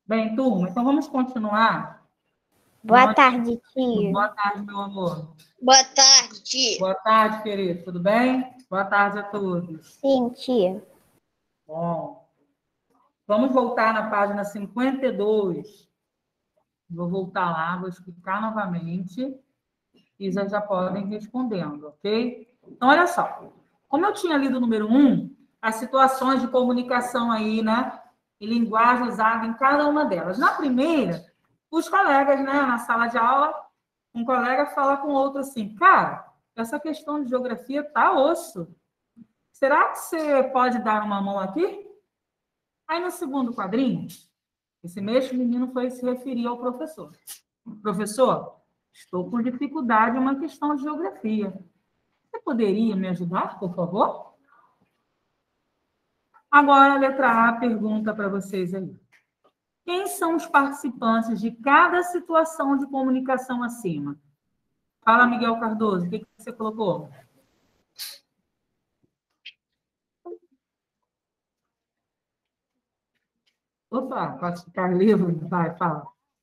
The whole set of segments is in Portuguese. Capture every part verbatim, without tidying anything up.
Bem, turma, então vamos continuar. Boa Nós... tarde, tio. Boa tarde, meu amor. Boa tarde, tia. Boa tarde, querido. Tudo bem? Boa tarde a todos. Sim, tia. Bom, vamos voltar na página cinquenta e dois. Vou voltar lá, vou explicar novamente e já, já podem respondendo, ok? Então, olha só. Como eu tinha lido o número um, as situações de comunicação aí, né? E linguagem usada em cada uma delas. Na primeira, os colegas, né? Na sala de aula, um colega fala com o outro assim, cara, essa questão de geografia tá osso. Será que você pode dar uma mão aqui? Aí, no segundo quadrinho, esse mesmo menino foi se referir ao professor. Professor, estou com dificuldade em uma questão de geografia. Você poderia me ajudar, por favor? Agora, a letra A pergunta para vocês aí. Quem são os participantes de cada situação de comunicação acima? Fala, Miguel Cardoso, o que você colocou? Opa, posso ficar livre? Vai, fala.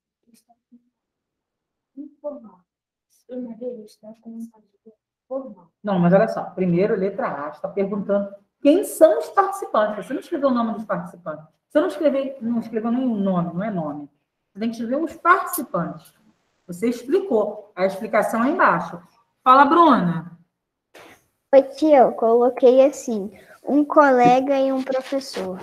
Não, mas olha só. Primeiro, letra A, está perguntando quem são os participantes. Você não escreveu o nome dos participantes. Você não escreveu, não escreveu nenhum nome, não é nome. Você tem que escrever os participantes. Você explicou. A explicação é embaixo. Fala, Bruna. Oi, tia, eu coloquei assim, um colega e um professor.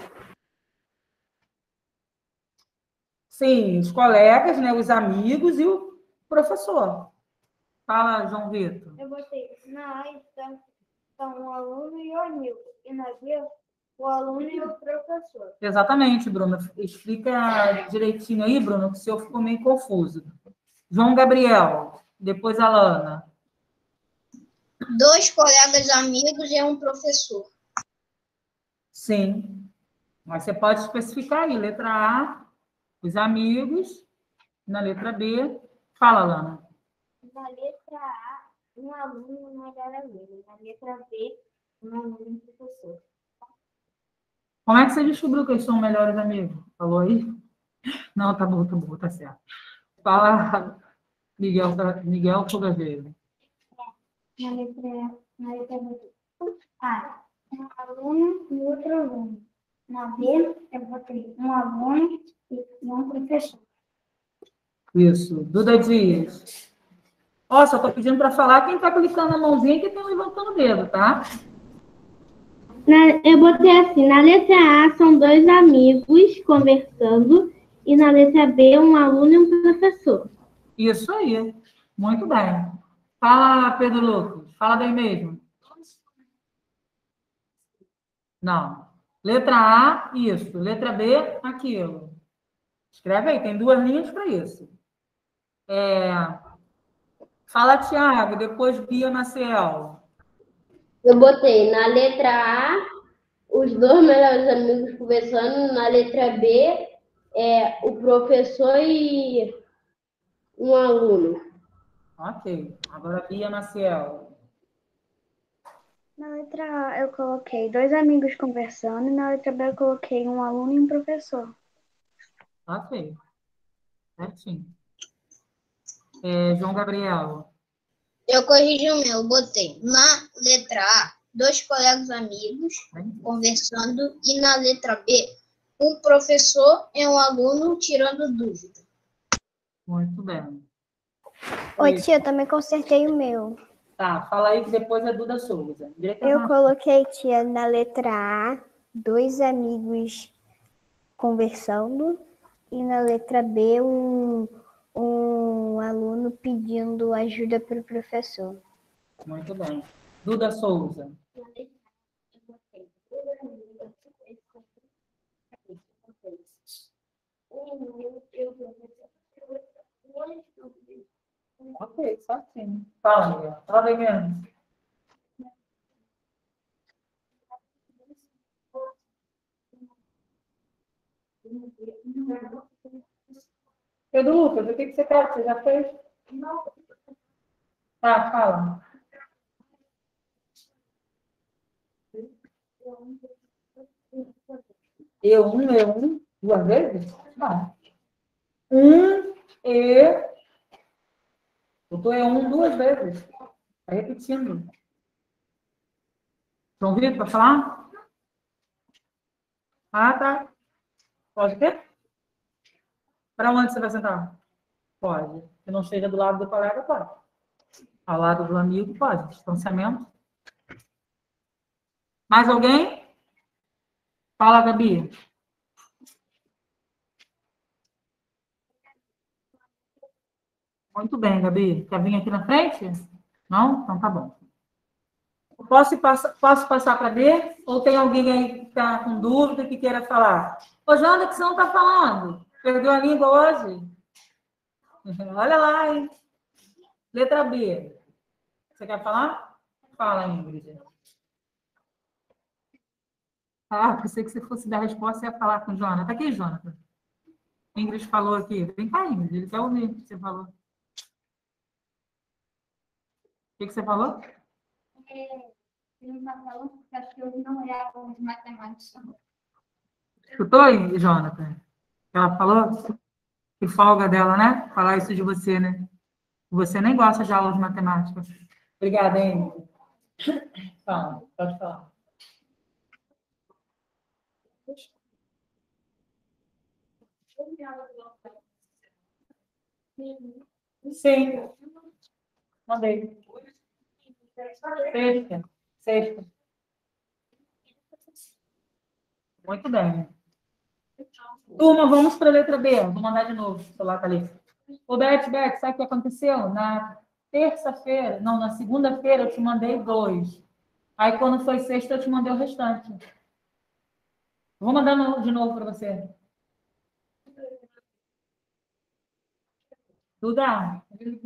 Sim, os colegas, né, os amigos e o professor. Fala, João Vitor. Eu botei, na A está, estão o aluno e o amigo, e na B, o aluno e o professor. Exatamente, Bruna. Explica direitinho aí, Bruna, que o senhor ficou meio confuso. João Gabriel, depois a Lana. Dois colegas amigos e um professor. Sim. Mas você pode especificar aí, letra A, os amigos, na letra B. Fala, Lana. Na letra A, um aluno e um melhor amigo. Na letra B, um aluno e um professor. Como é que você descobriu que eles são melhores amigos? Falou aí? Não, tá bom, tá bom, tá certo. Fala, Miguel, Miguel Fogaveiro. Na letra, na letra B, A, um aluno e outro aluno. Na B, eu botei um aluno e um professor. Isso. Duda Dias. Ó, só tô pedindo para falar quem tá clicando na mãozinha e quem tá levantando o dedo, tá? Na, eu botei assim, na letra A são dois amigos conversando e na letra B um aluno e um professor. Isso aí. Muito bem. Fala, Pedro Lucas. Fala bem mesmo. Não. Letra A, isso. Letra B, aquilo. Escreve aí, tem duas linhas para isso. É... Fala, Tiago, depois Bia Maciel. Eu botei na letra A, os dois melhores amigos conversando, na letra B, é, o professor e um aluno. Ok. Agora Bia Maciel. Na letra A eu coloquei dois amigos conversando e na letra B eu coloquei um aluno e um professor. Ok. Certinho. É, João Gabriel. Eu corrigi o meu, botei na letra A, dois colegas amigos conversando e na letra B, um professor e um aluno tirando dúvida. Muito bem. Oi, tia, eu também consertei o meu. Tá, fala aí que depois é Duda Souza. Eu coloquei, tia, na letra A, dois amigos conversando e na letra B, um, um aluno pedindo ajuda para o professor. Muito bem. Duda Souza. Ok, certinho. Fala, Miguel. Fala bem mesmo. Pedro Lucas, o que que você quer? Você já fez? Não. Tá, fala. Eu um, eu um, duas vezes? Não. Um e... Botou é um duas vezes. Está repetindo. João Vitor, para falar? Ah, tá. Pode ter? Para onde você vai sentar? Pode. Se não esteja do lado do colega, pode. Ao lado do amigo, pode. Distanciamento. Mais alguém? Fala, Gabi. Muito bem, Gabi. Quer vir aqui na frente? Não? Então tá bom. Posso, passar, posso passar para D? Ou tem alguém aí que está com dúvida, que queira falar? Ô, Janda, que você não está falando? Perdeu a língua hoje? Olha lá, hein? Letra B. Você quer falar? Fala, Ingrid. Ah, pensei que se fosse dar a resposta, você ia falar com o Jonathan. Tá aqui, Jonathan. Ingrid falou aqui. Vem cá, Ingrid. Ele quer ouvir o que você falou. O que, que você falou? É, ele está falando porque acho que hoje não é aula de matemática. Escutou, Jonathan? Ela falou que folga dela, né? Falar isso de você, né? Você nem gosta de aula de matemática. Obrigada, Ingrid. Fala, pode falar. Sim. Mandei. Sexta. Sexta. Muito bem. Turma, vamos para a letra B. Vou mandar de novo. O celular está ali. Ô, Beth, Beth, sabe o que aconteceu? Na terça-feira, não, na segunda-feira eu te mandei dois. Aí, quando foi sexta, eu te mandei o restante. Vou mandar no, de novo para você. Duda,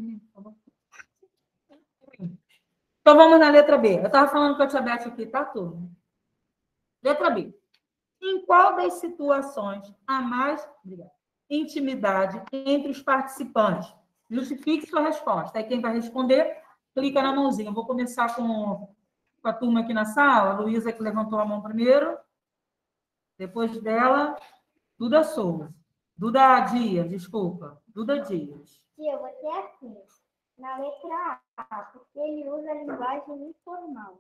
então vamos na letra B. Eu estava falando com a tia Beth aqui, tá, turma? Letra B. Em qual das situações há mais obrigada, intimidade entre os participantes? Justifique sua resposta. Aí quem vai responder, clica na mãozinha. Eu vou começar com, com a turma aqui na sala. A Luísa, que levantou a mão primeiro. Depois dela, Duda Souza. Duda Dias, desculpa. Duda Dias. Tia, você é assim. Na letra A, porque ele usa a linguagem informal.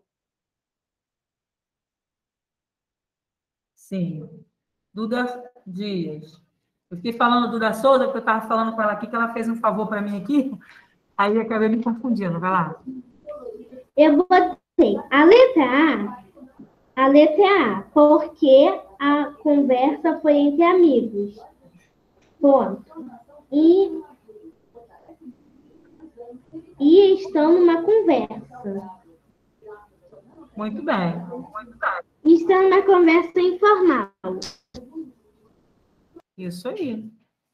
Sim. Duda Dias. Eu fiquei falando Duda Souza, porque eu estava falando com ela aqui, que ela fez um favor para mim aqui, aí eu acabei me confundindo. Vai lá. Eu botei a letra A, a letra A, porque a conversa foi entre amigos. Ponto. E, e estão numa conversa. Muito bem. Muito bem. Estão numa conversa informal. Isso aí.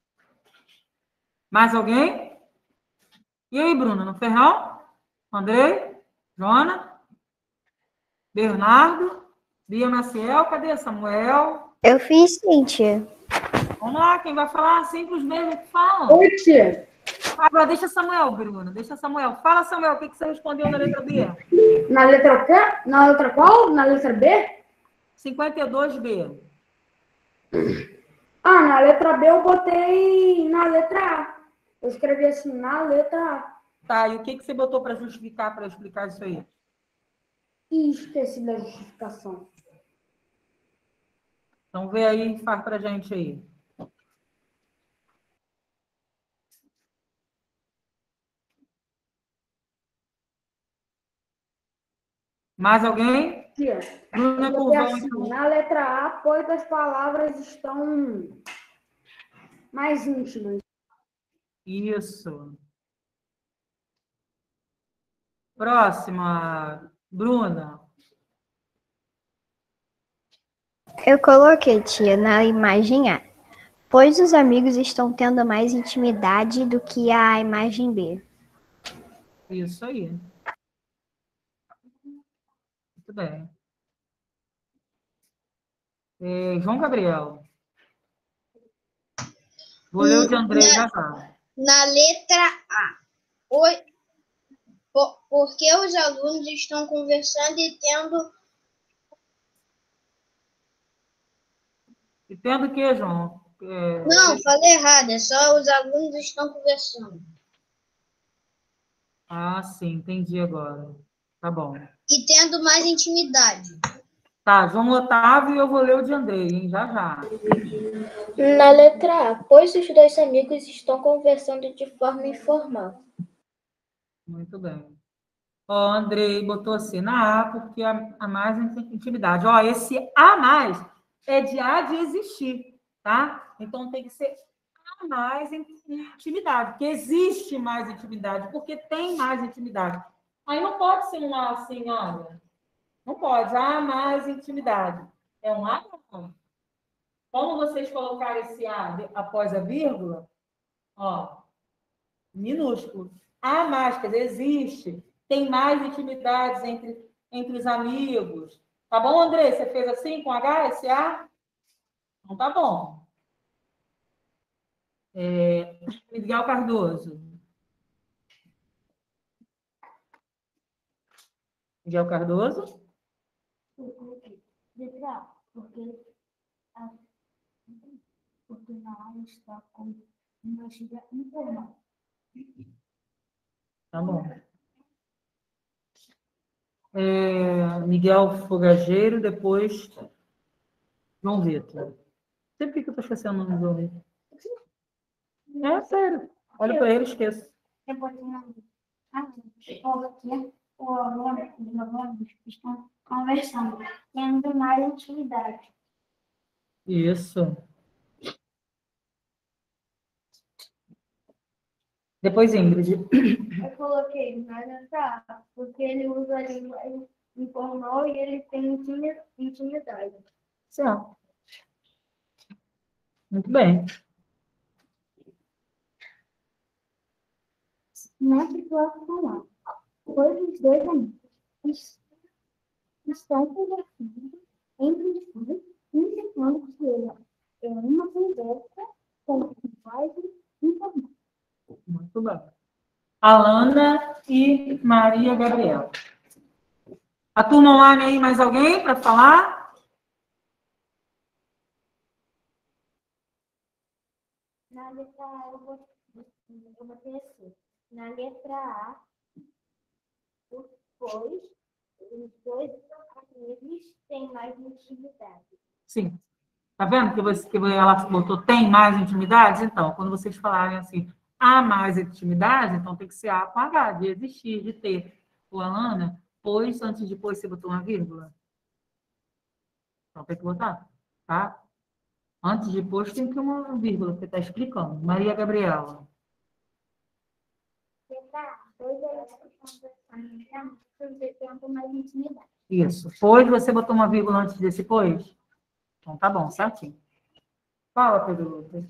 Mais alguém? E aí, Bruna? No Ferrão? Andrei? Jona? Bernardo? Bia Maciel? Cadê Samuel? Eu fiz sim, tia. Vamos lá, quem vai falar? Simples mesmo que falam. Oi, tia. Agora, deixa Samuel, Bruna. Deixa Samuel. Fala, Samuel, o que você respondeu na letra B? Na letra quê? Na letra qual? Na letra B? cinquenta e dois B. Ah, na letra B eu botei na letra A. Eu escrevi assim, na letra A. Tá, e o que você botou para justificar, para explicar isso aí? E esqueci da justificação. Então, vê aí e faz para a gente aí. Mais alguém? Tia, Bruna eu botei Curvão, assim, então. na letra A, pois as palavras estão mais íntimas. Isso. Próxima, Bruna. Eu coloquei, tia, na imagem A. Pois os amigos estão tendo mais intimidade do que a imagem B. Isso aí. Muito bem. É, João Gabriel. Vou ler o de André já já. Na letra A. Oi, por, porque os alunos estão conversando e tendo... E tendo o que, João? É... Não, falei errado. É só os alunos estão conversando. Ah, sim, entendi agora. Tá bom. E tendo mais intimidade. Tá, João Otávio e eu vou ler o de Andrei, hein? Já, já. Na letra A, pois os dois amigos estão conversando de forma informal. Muito bem. Ó, Andrei botou assim na A, porque a, a mais intimidade. Ó, esse A mais é de A de existir, tá? Então tem que ser A mais intimidade, porque existe mais intimidade, porque tem mais intimidade. Aí não pode ser um A assim, olha. Não pode. A mais intimidade. É um A não. Como vocês colocaram esse A após a vírgula, ó, minúsculo. A mais, quer dizer, existe. Tem mais intimidades entre, entre os amigos. Tá bom, André? Você fez assim com H, esse A? Não tá bom. É, Miguel Cardoso. Miguel Cardoso? Letra porque, a, porque na área está com uma chega informal. Tá bom. É, Miguel Fogageiro, depois João Vitor. Sempre que eu estou esquecendo o nome do João Vitor. É sério. Olha para ele, esqueço. Eu botei uma escola aqui, o aluno e os alunos estão conversando, tendo mais intimidade. Isso. Depois, Ingrid. Eu coloquei na letra A, porque ele usa a linguagem informal e ele tem intimidade. Certo. Muito bem. Na situação A, pois os dois amigos estão conversando entre si, indicando que ele é uma conversa com linguagem informal. Muito bem. Alana e Maria Gabriela. A turma online aí, mais alguém para falar? Na letra A, eu vou, eu vou ter assim. Na letra A, pois os dois amigos têm mais intimidade. Sim. Tá vendo que, você, que ela botou tem mais intimidade? Então, quando vocês falarem assim, há mais intimidade, então tem que ser A com H, de existir, de ter. O Alana, pois, antes de pois, você botou uma vírgula? Então tem que botar, tá? Antes de pois, tem que ter uma vírgula, porque está explicando. Maria Gabriela. Letra A, pois eles estão conversando, tendo mais intimidade. Isso. Pois, você botou uma vírgula antes desse pois? Então tá bom, certinho. Fala, Pedro Lucas.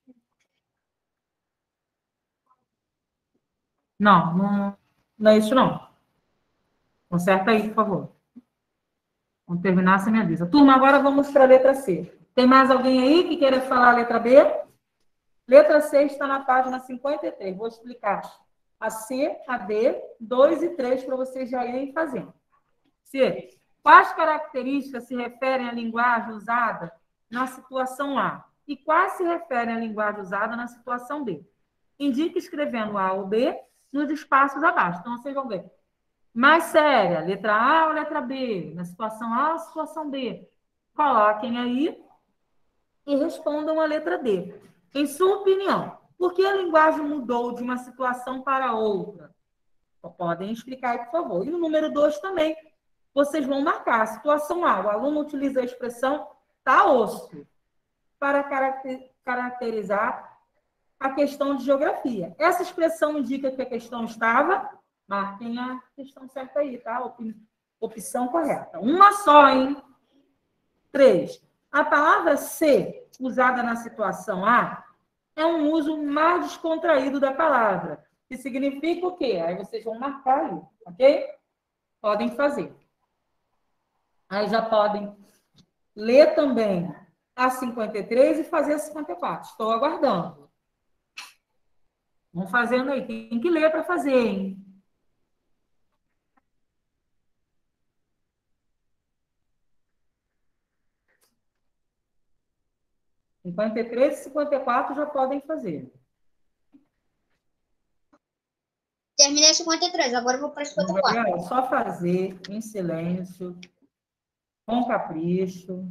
Não, não, não é isso não. Conserta aí, por favor. Vamos terminar, você me avisa. Turma, agora vamos para a letra C. Tem mais alguém aí que queira falar a letra B? Letra C está na página cinquenta e três. Vou explicar a C, a D, dois e três para vocês já irem fazendo. C. Quais características se referem à linguagem usada na situação A? E quais se referem à linguagem usada na situação B? Indique escrevendo A ou B nos espaços abaixo. Então, vocês vão ver. Mais séria, letra A ou letra B? Na situação A ou situação B? Coloquem aí e respondam a letra D. Em sua opinião, por que a linguagem mudou de uma situação para outra? Podem explicar aí, por favor. E o número dois também. Vocês vão marcar. A situação A, o aluno utiliza a expressão tá osso para caracterizar a questão de geografia. Essa expressão indica que a questão estava... Marquem a questão certa aí, tá? Opção correta. Uma só, hein? Três. A palavra ser, usada na situação A, é um uso mais descontraído da palavra. Que significa o quê? Aí vocês vão marcar aí, ok? Podem fazer. Aí já podem ler também a cinquenta e três e fazer a cinquenta e quatro. Estou aguardando. Vão fazendo aí. Tem que ler para fazer, hein? cinquenta e três e cinquenta e quatro já podem fazer. Terminei cinquenta e três, agora eu vou para cinquenta e quatro. Gabriel, só fazer em silêncio, com capricho.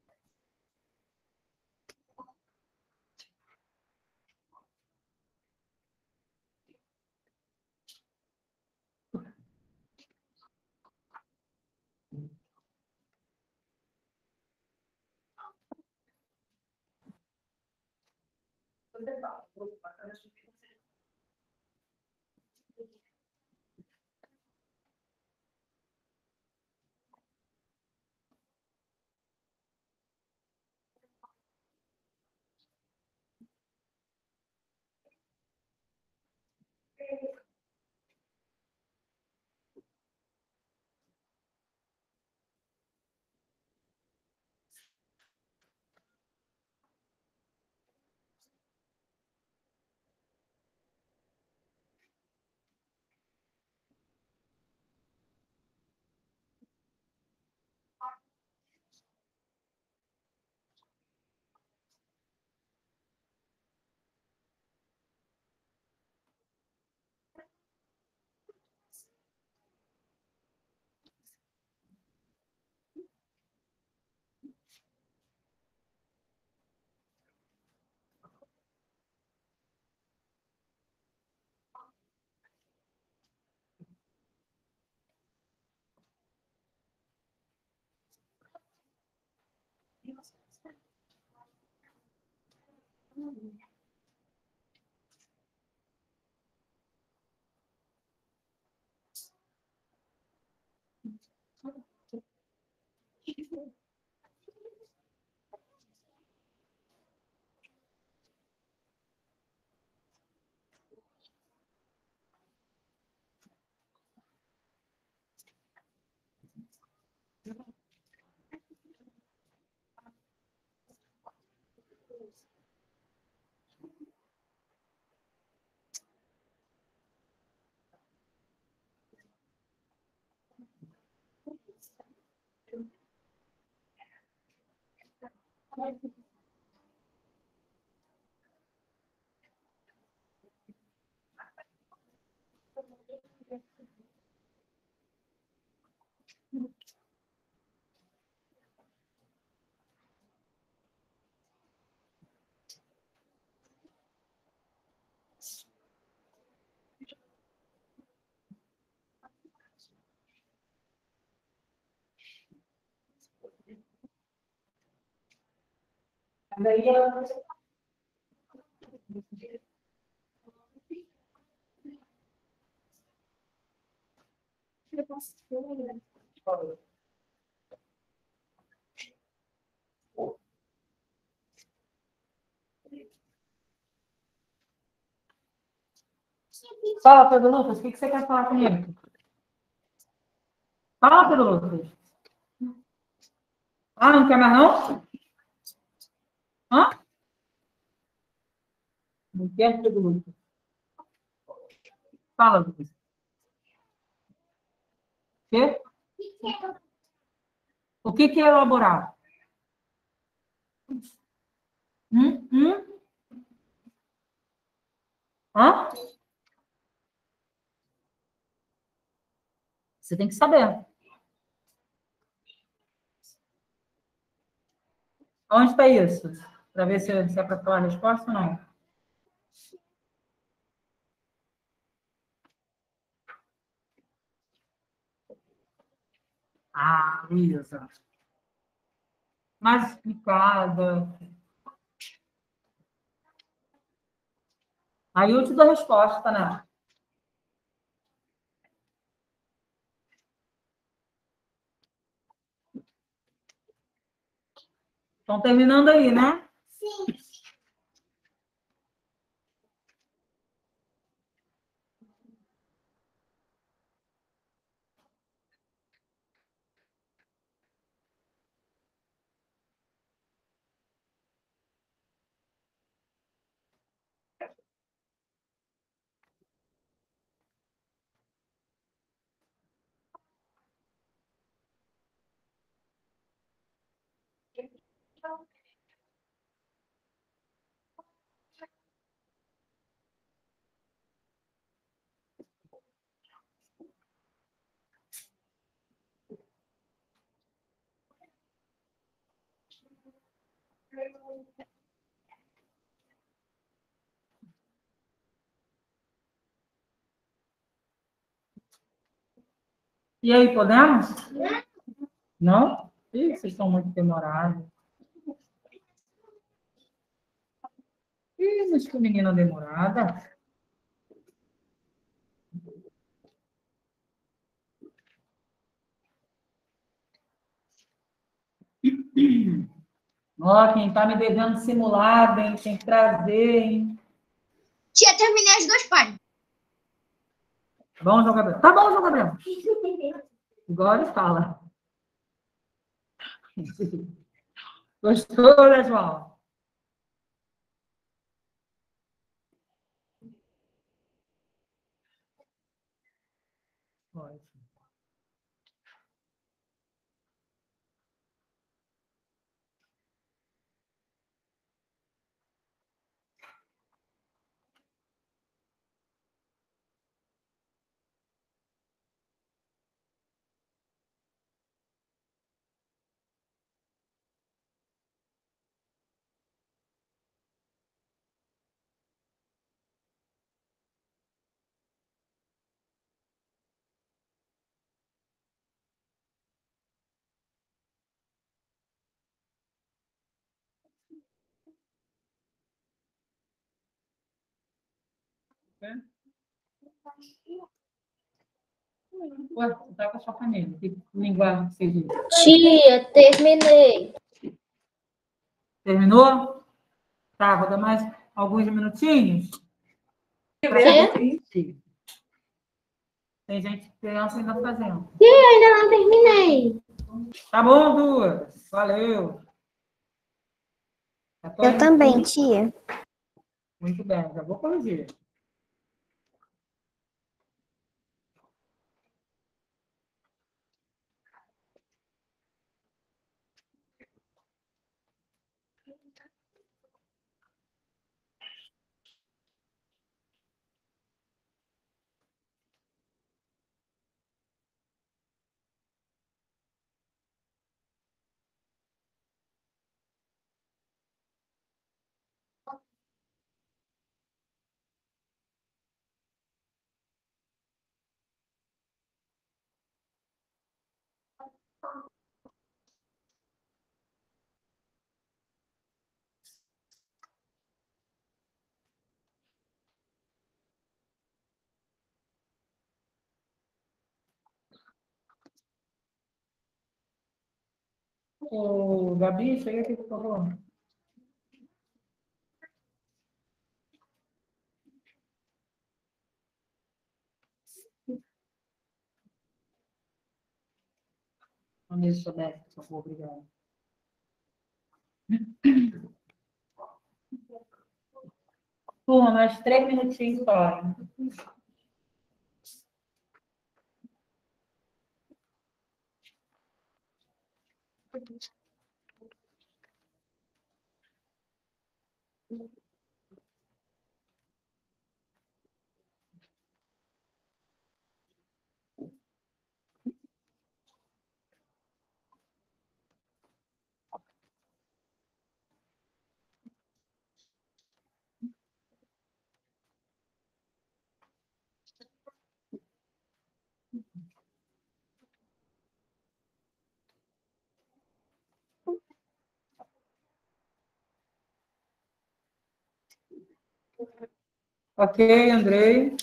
Daí ela... Fala, Pedro Lucas, o que você quer falar comigo? Fala, Pedro Lucas. Ah, não quer mais não? Hã? Não quer, Pedro Lucas? Fala, Lucas. Quê? O que que é elaborar? Hum? Hum? Hã? Você tem que saber. Onde está isso? Para ver se, se é para falar a resposta ou não. Ah, Luísa. Mais explicada. Aí eu te dou a resposta, né? Estão terminando aí, né? Sim. E aí, podemos? Não? Ih, vocês estão muito demorados. Ih, mas que menina demorada. Ó, quem tá me devendo simulado, hein? Tem que trazer, hein? Tia, terminei as duas páginas. Tá bom, João Gabriel? Tá bom, João Gabriel. Igual ele fala. Gostou, né, João? Pode. Ué, você tá com a sua família. Que linguagem que você diz? Tia, terminei. Terminou? Tá, vou dar mais alguns minutinhos. Pra Quê? poder assistir. Tem gente, criança ainda fazendo. Ih, ainda não terminei. Tá bom, duas. Valeu. Já tô Eu indo. também, tia. Muito bem, já vou corrigir. Ô, Gabi, chega aqui, por favor. Onde isso souber, por favor, obrigado. Turma, mais três minutinhos só. hein? Ok, Andrei.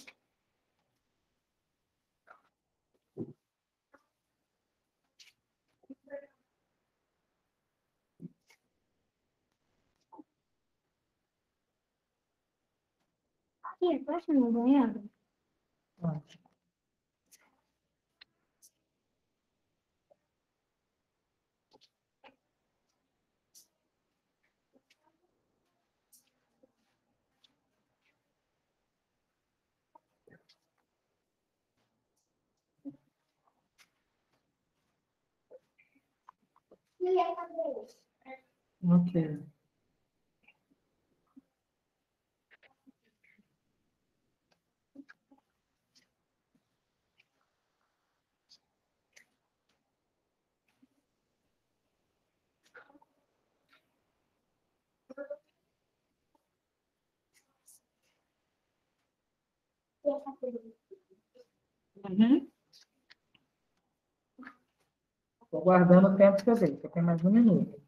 Tia, posso ir no banheiro? Pronto. Ok. Estou guardando o tempo que eu dei, porque tem mais um minuto.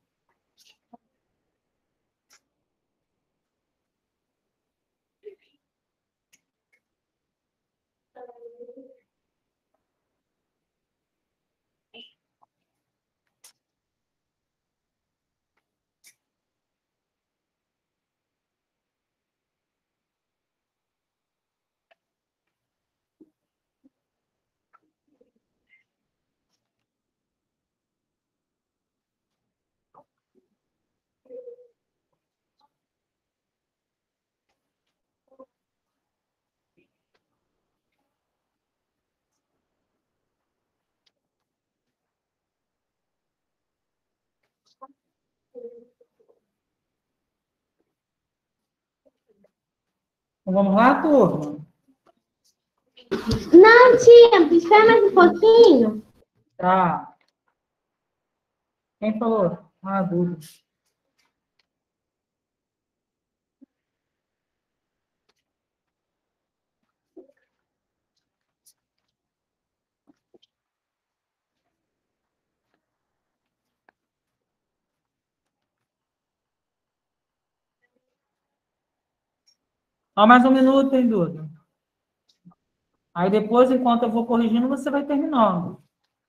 Então, vamos lá, turma? Não, tia, espera mais um pouquinho. Tá. Quem falou? Ah, dúvida. Só mais um minuto, tem dúvida. Aí depois, enquanto eu vou corrigindo, você vai terminando.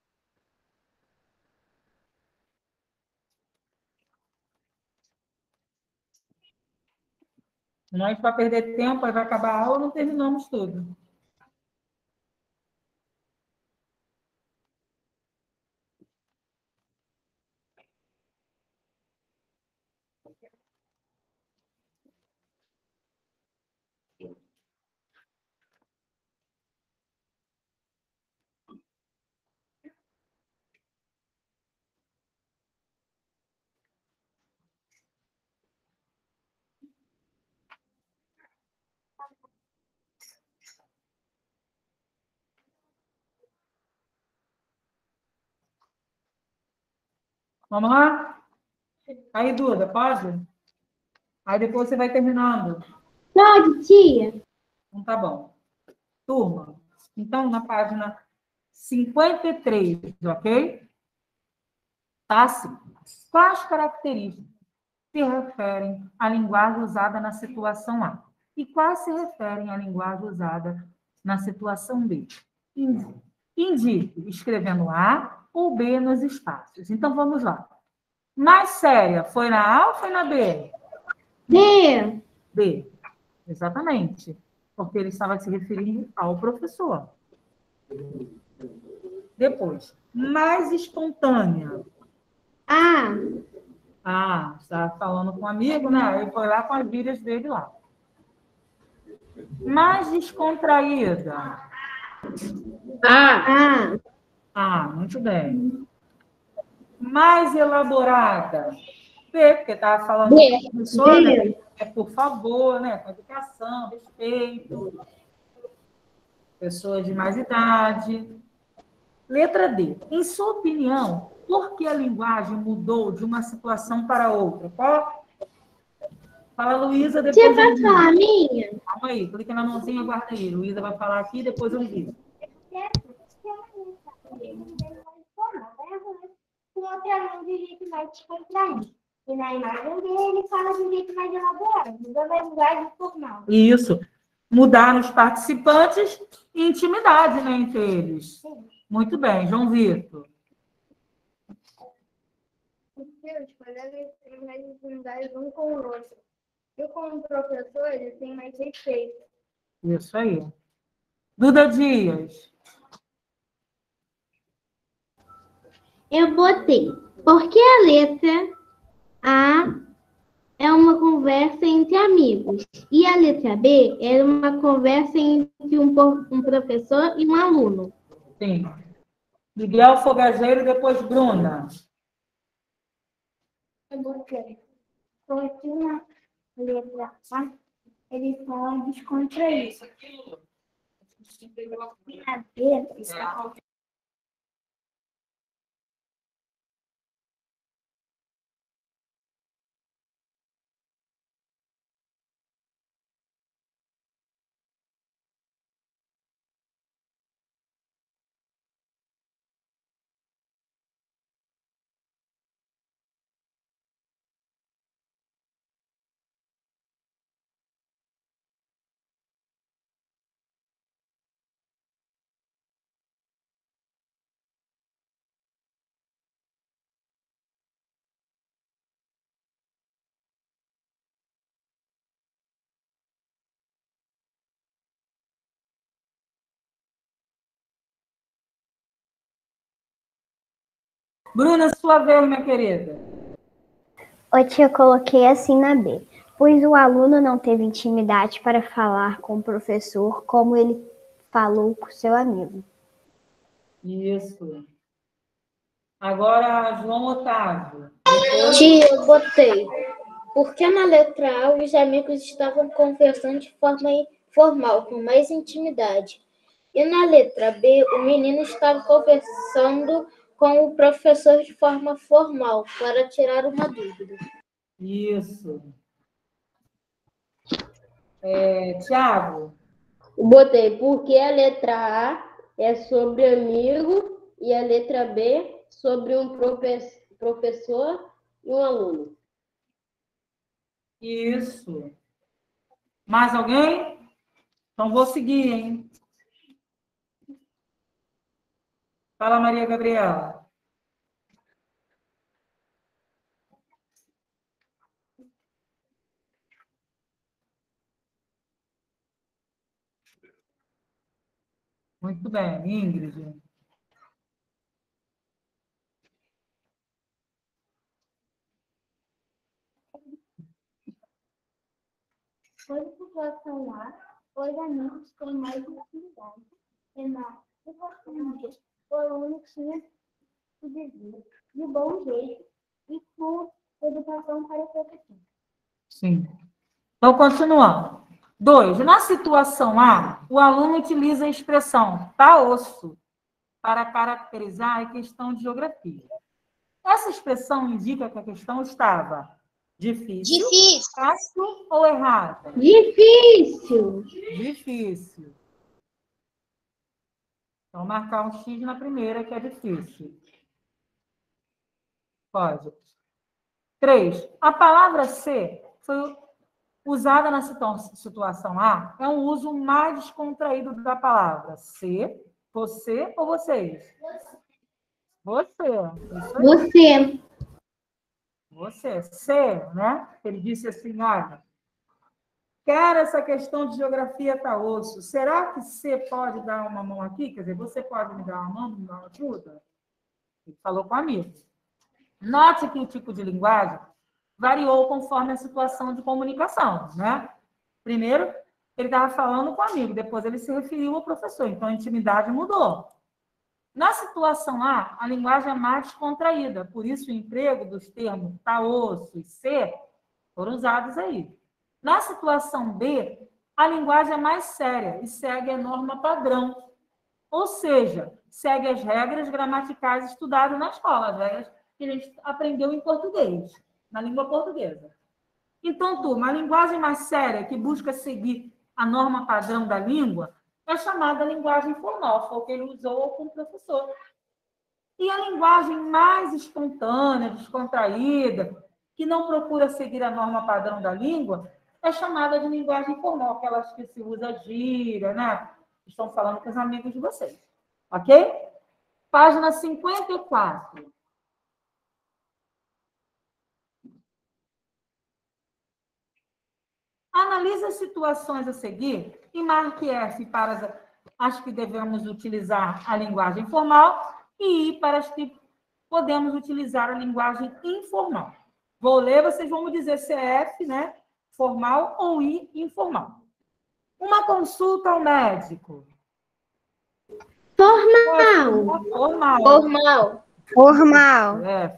Senão a gente vai perder tempo, aí vai acabar a aula e não terminamos tudo. Vamos lá? Aí, Duda, pode? Aí depois você vai terminando. Pode, tia. Então, tá bom. Turma, então, na página cinquenta e três, ok? Tá assim. Quais características se referem à linguagem usada na situação A? E quais se referem à linguagem usada na situação B? Indique, escrevendo A ou B nos espaços. Então, vamos lá. Mais séria, foi na A ou foi na B? B. B, exatamente. Porque ele estava se referindo ao professor. Depois, mais espontânea. A. Ah, estava falando com um amigo, né? Ele foi lá com as gírias dele lá. Mais descontraída. A. A. Ah, muito bem. Mais elaborada. B, porque estava falando B. com a professora, B. né? É por favor, né? Com educação, respeito. Pessoa de mais idade. Letra D. Em sua opinião, por que a linguagem mudou de uma situação para outra? Qual? Fala, Luísa, depois... Tia, posso falar a minha? Calma aí, clica na mãozinha, guarda aí. Luísa vai falar aqui, depois eu digo. Com outro aluno de jeito mais descontraído. E na imagem dele, ele fala de um jeito mais elaborado, usando a linguagem formal. Isso. Mudar os participantes e intimidade, né, entre eles. Sim. Muito bem, João Vitor. Os colegas têm mais intimidade um com o outro. Eu, como professor, eu tenho mais respeito. Isso aí. Duda Dias. Eu botei. Porque a letra A é uma conversa entre amigos. E a letra B é uma conversa entre um, por- um professor e um aluno. Sim. Miguel Fogageiro, depois Bruna. Eu botei. Porque na letra A, ele fala descontraído. Na B, está Bruna, sua vez, minha querida. Ô, tia, eu coloquei assim na B. Pois o aluno não teve intimidade para falar com o professor como ele falou com seu amigo. Isso. Agora, João Otávio. Tia, eu botei. Porque na letra A, os amigos estavam conversando de forma informal, com mais intimidade. E na letra B, o menino estava conversando com o professor de forma formal, para tirar uma dúvida. Isso. É, Tiago. Botei, porque a letra A é sobre amigo e a letra B sobre um profe- professor e um aluno. Isso. Mais alguém? Então vou seguir, hein? Fala, Maria Gabriela. Muito bem, Ingrid. Foi situação lá, os amigos têm mais intimidade. E na situação B, o aluno tinha que dizer de bom jeito e com educação para o professor. Sim. Então, continuando. Dois. Na situação A, o aluno utiliza a expressão tá osso para caracterizar a questão de geografia. Essa expressão indica que a questão estava difícil, Difícil. fácil ou errada? Difícil. Difícil. Então, marcar um X na primeira, que é difícil. Pode. Três. A palavra ser foi usada na situação A, é um uso mais descontraído da palavra. Ser, você ou vocês? Você. Isso aí. Você. Você. Ser, né? Ele disse assim, olha, quero essa questão de geografia tá osso. Será que você pode dar uma mão aqui? Quer dizer, você pode me dar uma mão, me dar uma ajuda? Ele falou com o amigo. Note que o tipo de linguagem variou conforme a situação de comunicação, né? Primeiro, ele estava falando com o amigo, depois ele se referiu ao professor, então a intimidade mudou. Na situação A, a linguagem é mais descontraída, por isso o emprego dos termos tá osso e ser foram usados aí. Na situação B, a linguagem é mais séria e segue a norma padrão, ou seja, segue as regras gramaticais estudadas na escola, as regras que a gente aprendeu em português, na língua portuguesa. Então, turma, a linguagem mais séria, que busca seguir a norma padrão da língua, é chamada linguagem formal, foi o que ele usou com o professor. E a linguagem mais espontânea, descontraída, que não procura seguir a norma padrão da língua, é chamada de linguagem formal, aquelas que se usa gíria, né? Estão falando com os amigos de vocês. Ok? Página cinquenta e quatro. Analise as situações a seguir e marque F para as, as que devemos utilizar a linguagem formal e I para as que podemos utilizar a linguagem informal. Vou ler, vocês vão me dizer se é F, né? Formal ou I, informal. Uma consulta ao médico. Formal. Formal. Formal. Formal. É.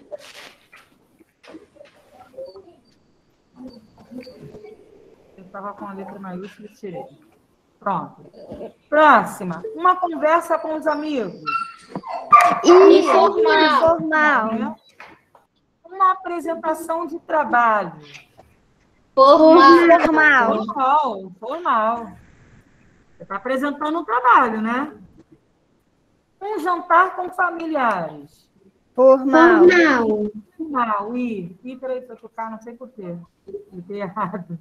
Eu estava com a letra maiúscula e tirei. Pronto. Próxima. Uma conversa com os amigos. Informal. Formal. Uma apresentação de trabalho. Formal. Formal. Formal. Formal. Você está apresentando um trabalho, né? Um jantar com familiares. Formal. Formal. Formal. I. I, peraí, para tocar, não sei porquê. Fiquei errado.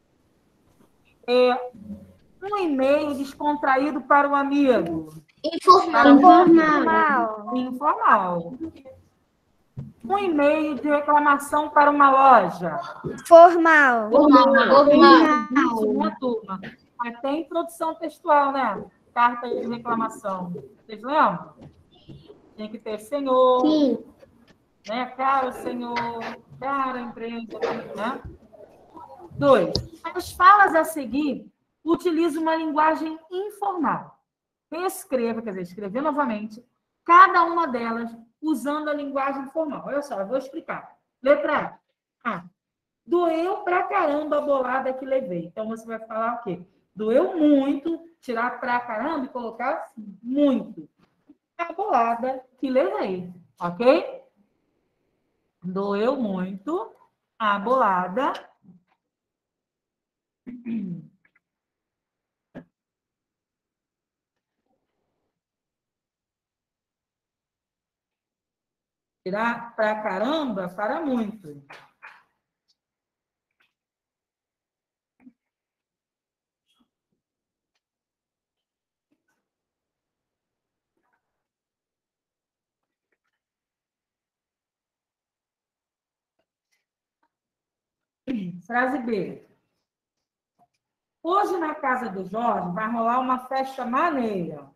É, um e-mail descontraído para o amigo. Informal. Informal. Informal. Um e-mail de reclamação para uma loja. Formal. Formal. Isso, minha turma. Até introdução textual, né? Carta de reclamação. Vocês lembram? Tem que ter senhor. Sim. Né? Caro senhor, cara empresa, né? Dois, as falas a seguir utilizam uma linguagem informal. Escreva, quer dizer, escrever novamente, cada uma delas usando a linguagem formal. Olha só, eu vou explicar. Letra A. Ah, doeu pra caramba a bolada que levei. Então, você vai falar o quê? Doeu muito, tirar pra caramba e colocar assim, muito. A bolada que levei, ok? Doeu muito a bolada tirar pra caramba, para muito. Frase B. Hoje, na casa do Jorge, vai rolar uma festa maneira.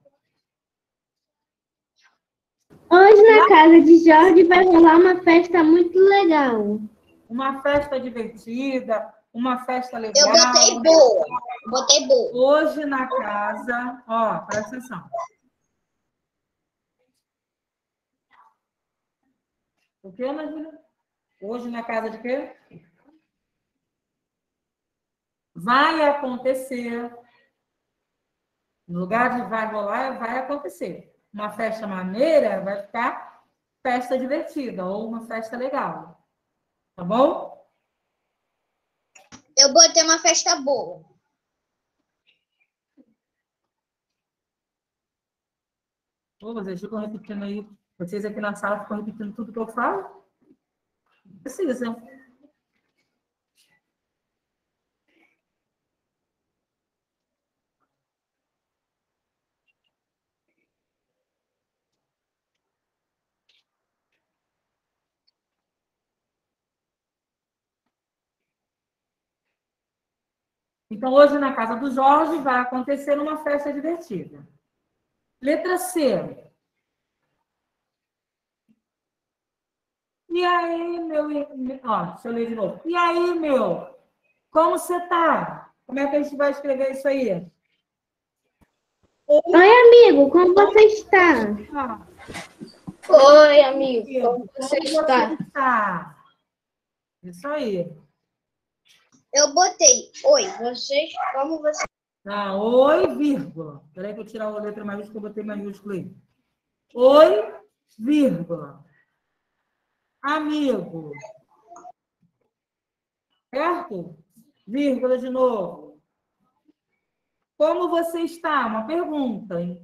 Hoje na casa de Jorge vai rolar uma festa muito legal. Uma festa divertida, uma festa legal. Eu botei boa. Botei boa. Hoje na casa... Ó, presta atenção. O que, Ana? Hoje na casa de quê? Vai acontecer. No lugar de vai rolar, vai acontecer. Uma festa maneira vai ficar festa divertida ou uma festa legal. Tá bom? Eu botei uma festa boa. Ô, vocês ficam repetindo aí. Vocês aqui na sala ficam repetindo tudo que eu falo? Precisa. Então, hoje, na casa do Jorge, vai acontecer uma festa divertida. Letra C. E aí, meu... Ó, deixa eu ler de novo. E aí, meu? Como você tá? Como é que a gente vai escrever isso aí? Oi, amigo, como você está? Ah, Oi, amigo. Como você como está? você está? Isso aí. Eu botei. Oi, vocês, como vocês... Ah, oi, vírgula. Espera aí que eu tirar a letra maiúscula, eu botei maiúsculo aí. Oi, vírgula. Amigo. Certo? Vírgula de novo. Como você está? Uma pergunta, hein?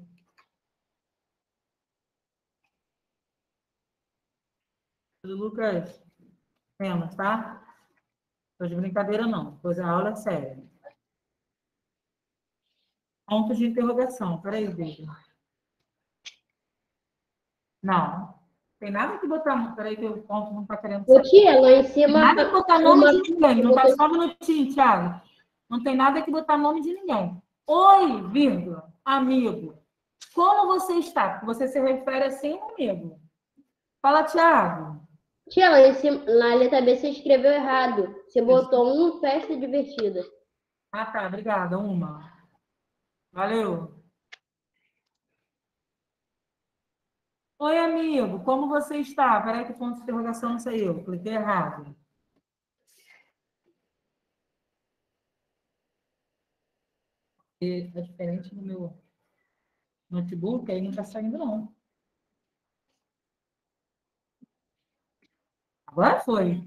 Lucas, menos, tá? Tô de brincadeira, não. Pois a aula é séria. Ponto de interrogação. Peraí, Bíblia. Não. Tem nada que botar. Peraí, que o ponto não está querendo Ô, saber. tia, lá em Tem cima... nada que botar nome uma- de ninguém. Não tá só um minutinho, Thiago. Não tem nada que botar nome de ninguém. Oi, vírgula, amigo. Como você está? Porque você se refere assim ao amigo. Fala, Thiago. Tia, lá em cima, na letra B você escreveu errado. Você botou um festa divertida. Ah, tá. Obrigada. Uma. Valeu. Oi, amigo. Como você está? Peraí que o ponto de interrogação não saiu. Cliquei errado. E é diferente do meu notebook, aí não está saindo, não. Agora foi.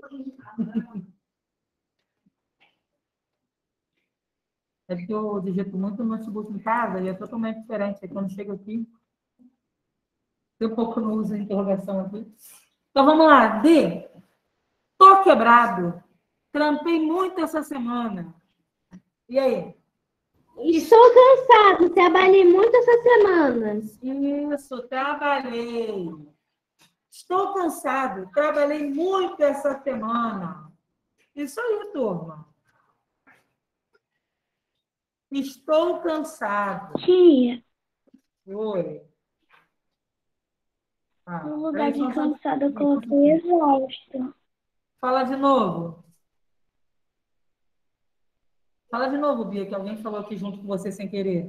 É porque eu digito muito no notebook em casa e é totalmente diferente. Aí quando chego aqui, eu pouco não uso a interrogação aqui. Então vamos lá. D. Tô quebrado. Trampei muito essa semana. E aí? Estou cansado, trabalhei muito essa semana. Isso, trabalhei. Estou cansado. Trabalhei muito essa semana. Isso aí, turma. Estou cansado. Tia, Oi. Fala. No lugar Aí, de só- cansado, eu coloquei exausto. Fala de novo. Fala de novo, Bia, que alguém falou aqui junto com você sem querer.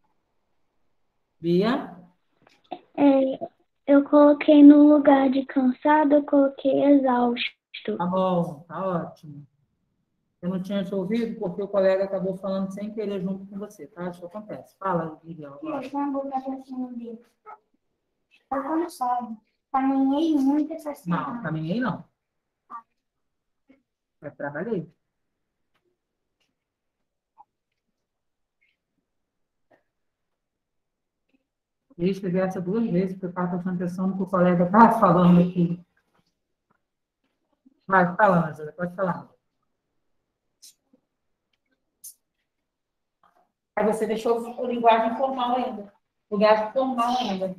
Bia? É, eu coloquei no lugar de cansado, eu coloquei exausto. Tá bom, tá ótimo. Eu não tinha te ouvido porque o colega acabou falando sem querer junto com você, tá? Isso acontece. Fala, Bia. agora. Eu vou botar pra cima dele. Eu cansado. Caminhei muito essa Não, semana. caminhei não. Eu trabalhei. Eu escrevi essa duas vezes, porque eu estava prestando atenção no que o colega estava falando aqui. Vai, fala, Ângela, pode falar. Aí você deixou o linguagem formal ainda. Linguagem formal ainda.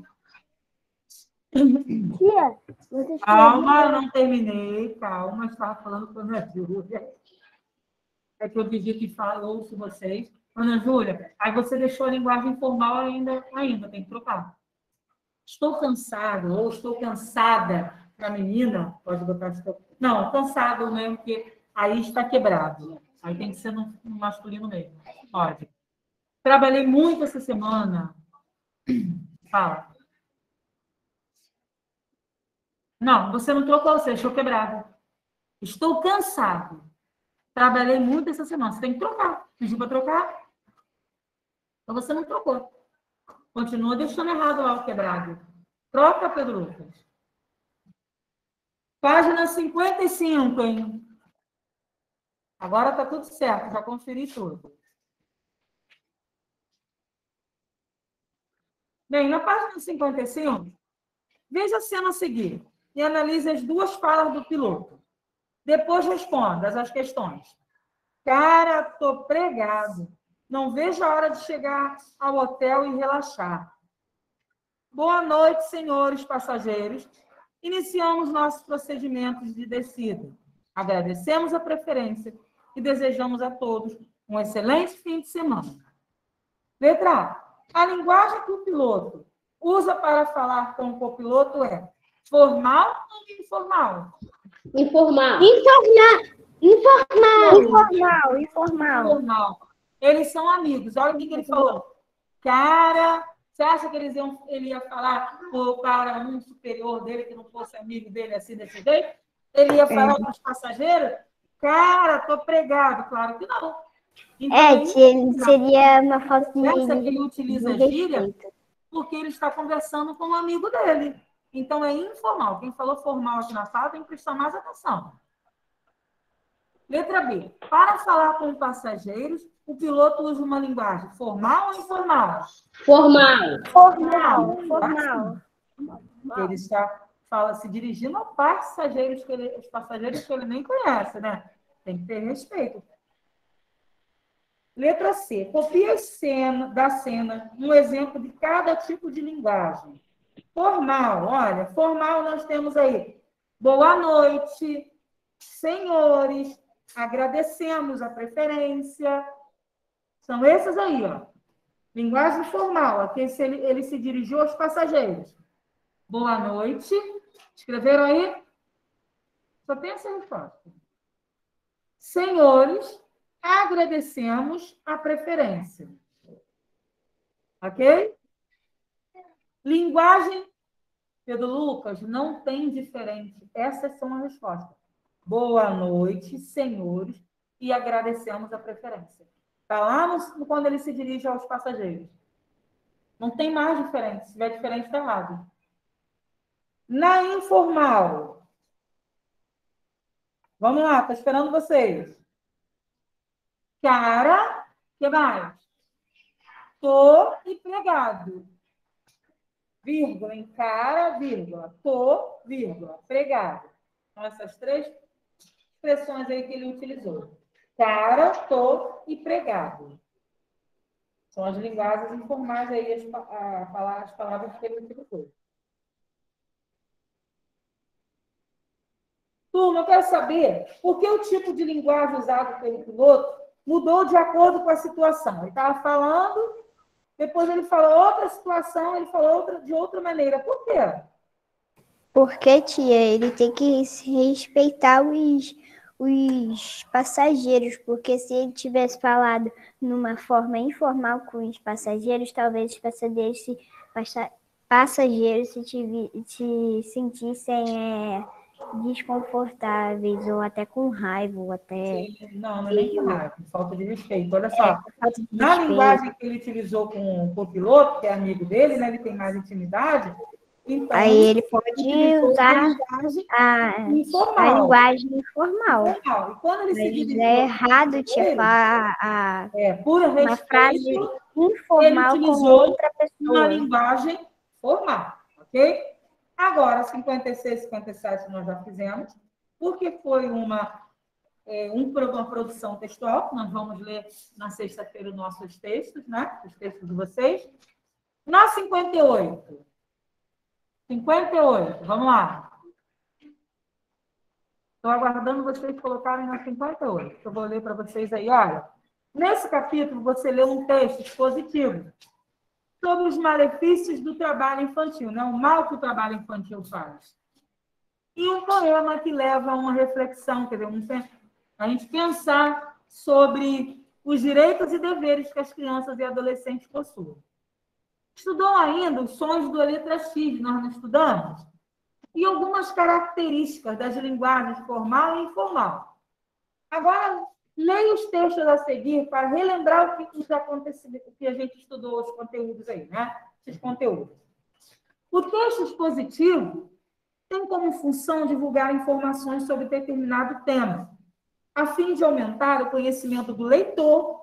Tia, você Calma, não terminei. Calma, estava falando com a Ana Júlia. É que eu pedi que fale, ouço vocês. Ana Júlia, aí você deixou a linguagem formal ainda, ainda, tem que trocar. Estou cansado, ou estou cansada para a menina, pode botar... Estou... Não, cansado mesmo, porque aí está quebrado. Aí tem que ser no, no masculino mesmo. Pode. Trabalhei muito essa semana. Fala. Não, você não trocou, você deixou quebrado. Estou cansado. Trabalhei muito essa semana. Você tem que trocar. Pediu para trocar? Então você não trocou. Continua deixando errado lá o quebrado. Troca, Pedro Lucas. Página cinquenta e cinco, hein? Agora está tudo certo, já conferi tudo. Bem, na página cinquenta e cinco, veja a cena a seguir e analise as duas falas do piloto. Depois responda as questões. Cara, tô pregado. Não vejo a hora de chegar ao hotel e relaxar. Boa noite, senhores passageiros. Iniciamos nossos procedimentos de descida. Agradecemos a preferência e desejamos a todos um excelente fim de semana. Letra A. A linguagem que o piloto usa para falar com o copiloto é formal ou informal? Informal. Informal. Informal. Informal, informal. Informal. Eles são amigos. Olha o que, que ele falou. Cara, você acha que eles iam, ele ia falar para um superior dele que não fosse amigo dele assim desse jeito? Ele ia falar é. para os passageiros? Cara, tô pregado. Claro que não. Então, é, ele seria uma falta de... Essa que ele utiliza a gíria porque ele está conversando com um amigo dele. Então, é informal. Quem falou formal aqui na fala tem que prestar mais atenção. Letra B. Para falar com passageiros, o piloto usa uma linguagem formal ou informal? Formal. Formal. Formal. Ele está fala, se dirigindo a passageiros que ele, os passageiros que ele nem conhece, né? Tem que ter respeito. Letra C. Copie a cena, da cena um exemplo de cada tipo de linguagem. Formal, olha, formal nós temos aí. Boa noite, senhores, agradecemos a preferência. São essas aí, ó. Linguagem formal, aqui ele, ele se dirigiu aos passageiros. Boa noite. Escreveram aí? Só tem essa resposta. Senhores, agradecemos a preferência. Ok? Linguagem, Pedro Lucas, não tem diferente. Essas são as respostas. Boa noite, senhores, e agradecemos a preferência. Está lá no, quando ele se dirige aos passageiros. Não tem mais diferente. Se tiver diferente, está errado. Na informal. Vamos lá, estou esperando vocês. Cara, o que mais? Tô empregado. Vírgula, em cara, vírgula. Tô, vírgula, pregado. São essas três expressões aí que ele utilizou. Cara, tô e pregado. São as linguagens informais aí, as, a, as palavras que ele utilizou. Turma, eu quero saber por que o tipo de linguagem usado pelo piloto mudou de acordo com a situação. Ele estava falando, depois ele falou outra situação, ele falou outra, de outra maneira. Por quê? Porque, tia, ele tem que respeitar os, os passageiros, porque se ele tivesse falado numa forma informal com os passageiros, talvez os passageiros se, passa, passageiros se, tive, se sentissem é, desconfortáveis, ou até com raiva, ou até... Sim, não, não é nem com raiva, falta de respeito. Olha É, só, falta de na respeito. linguagem que ele utilizou com, com o piloto, que é amigo dele, né, ele tem mais intimidade, então Aí ele pode utilizou usar uma linguagem a, a informal. linguagem informal. informal. E quando ele se Mas dirigiu é ao errado, tia, dele, falar a, é, por uma respeito, frase ele informal com utilizou outra uma pessoa. linguagem formal, ok? Agora, cinquenta e seis, cinquenta e sete nós já fizemos, porque foi uma, é, um, uma produção textual, nós vamos ler na sexta-feira os nossos textos, né? Os textos de vocês. Na cinquenta e oito. cinquenta e oito, vamos lá. Estou aguardando vocês colocarem na cinquenta e oito, que eu vou ler para vocês aí. Olha, nesse capítulo você lê um texto expositivo sobre os malefícios do trabalho infantil, né? O mal que o trabalho infantil faz. E um poema que leva a uma reflexão, quer dizer, um, a gente pensar sobre os direitos e deveres que as crianças e adolescentes possuem. Estudou ainda os sons do letra X, nós não estudamos? E algumas características das linguagens formal e informal. Agora, leia os textos a seguir para relembrar o que, já aconteceu, o que a gente estudou, os conteúdos aí, né? Esses conteúdos. O texto expositivo tem como função divulgar informações sobre determinado tema, a fim de aumentar o conhecimento do leitor.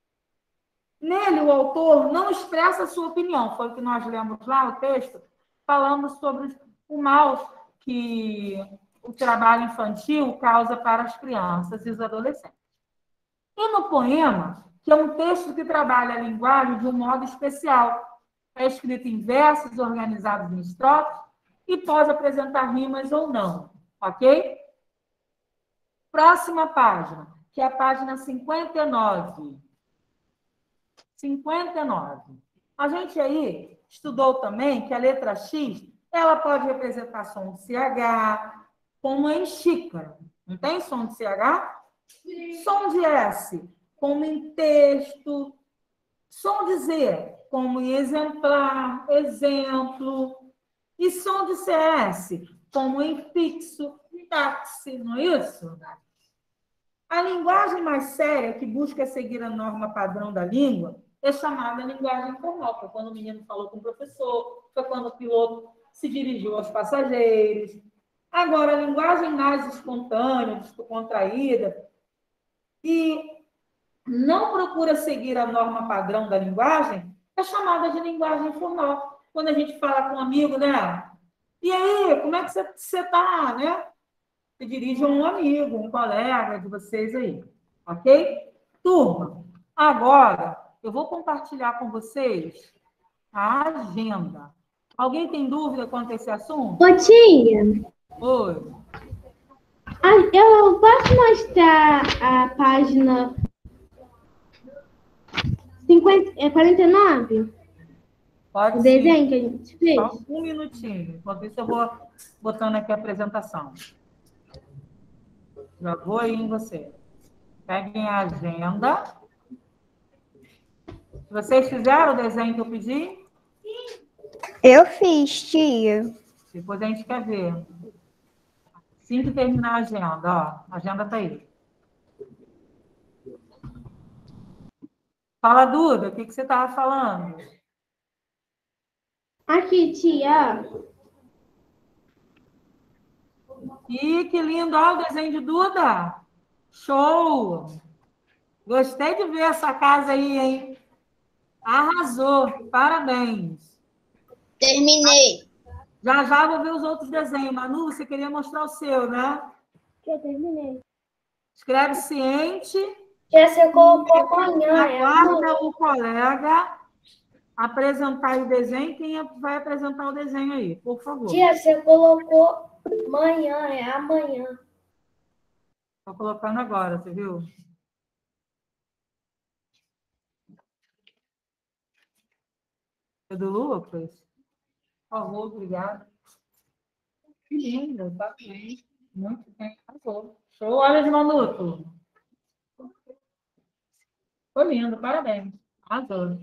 Nele, o autor não expressa a sua opinião, foi o que nós lemos lá, o texto, falando sobre o mal que o trabalho infantil causa para as crianças e os adolescentes. E no poema, que é um texto que trabalha a linguagem de um modo especial, é escrito em versos organizados em estrofes e pode apresentar rimas ou não, ok? Próxima página, que é a página cinquenta e nove. cinquenta e nove. A gente aí estudou também que a letra X, ela pode representar som de C H, como em xícara. Não tem som de C H? Sim. Som de S, como em texto. Som de Z, como em exemplar, exemplo. E som de C S, como em fixo, táxi, não é isso? A linguagem mais séria, que busca seguir a norma padrão da língua, é chamada linguagem informal. Foi quando o menino falou com o professor, foi quando o piloto se dirigiu aos passageiros. Agora, a linguagem mais espontânea, descontraída, e não procura seguir a norma padrão da linguagem, é chamada de linguagem informal. Quando a gente fala com um amigo, né? E aí, como é que você está, né? Se dirige a um amigo, um colega de vocês aí, ok? Turma, agora eu vou compartilhar com vocês a agenda. Alguém tem dúvida quanto a esse assunto? Ô, tia, Oi. eu posso mostrar a página cinquenta, é, quarenta e nove? Pode O sim. desenho que a gente fez? Só um minutinho. Enquanto isso, eu vou botando aqui a apresentação. Já vou aí em você. Peguem a agenda. Vocês fizeram o desenho que eu pedi? Eu fiz, tia. Depois a gente quer ver. Assim que terminar a agenda, ó. A agenda está aí. Fala, Duda, o que, que você estava falando? Aqui, tia. Ih, que lindo! Olha o desenho de Duda. Show! Gostei de ver essa casa aí, hein? Arrasou! Parabéns! Terminei. Já já vou ver os outros desenhos. Manu, você queria mostrar o seu, né? Eu terminei. Escreve ciente. Já você colocou amanhã, é amanhã. Aguarda o colega apresentar o desenho. Quem vai apresentar o desenho aí, por favor? Tia, você colocou amanhã, é amanhã. Estou colocando agora, você viu? É do Lucas? Por favor, obrigada. Que lindo, bacana. Muito bem, arrasou. Show, olha de Manuto. Foi lindo, parabéns. Arrasou.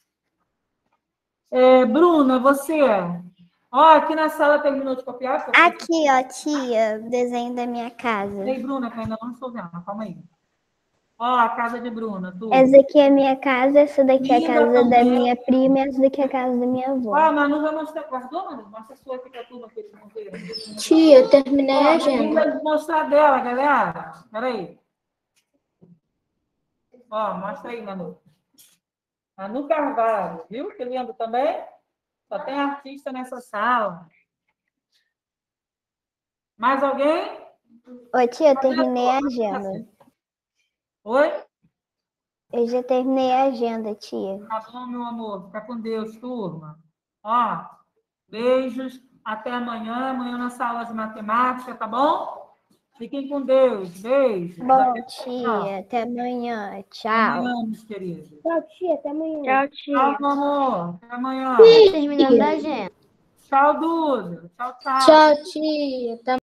É, Bruna, você. Ó, aqui na sala terminou de copiar? Porque- Aqui, ó, tia, o desenho da minha casa. Ei, Bruna, que eu ainda não estou vendo. Calma aí. Ó, a casa de Bruna, tu. Essa aqui é a minha casa, essa daqui é a Linda casa da também. minha prima e essa daqui é a casa da minha avó. Ah, Manu vai mostrar. Guardou, Manu? Mostra a sua aqui pra turma que eles vão ver. Tia, terminei a Ó, agenda. vai mostrar dela, galera. Espera aí. Ó, mostra aí, Manu. Manu Carvalho, viu? Que lindo também. Só tem artista nessa sala. Mais alguém? Ô, tia, eu terminei a agenda. Oi? Eu já terminei a agenda, tia. Tá bom, meu amor. Fica com Deus, turma. Ó, beijos. Até amanhã. Amanhã na sala de matemática, tá bom? Fiquem com Deus. Beijo. Bom, tia, até amanhã. Tchau. Amanhã, meus queridos. Tchau, tia. Até amanhã. Tchau, tia. Tchau, meu amor. Até amanhã. Terminando a agenda. Tchau, Duda. Tchau, tchau. Tchau, tia. Até